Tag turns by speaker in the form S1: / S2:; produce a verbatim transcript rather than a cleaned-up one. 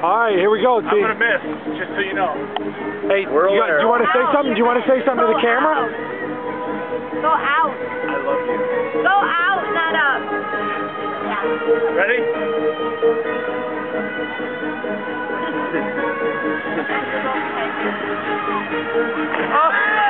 S1: All right, here we go.
S2: I'm gonna miss, just so you know.
S1: Hey,
S3: We're
S1: you got, do you want to say something? Do you want to say something to the camera?
S4: Go out.
S2: I love you.
S4: Go out, not up. Yeah.
S2: Ready?
S4: Oh!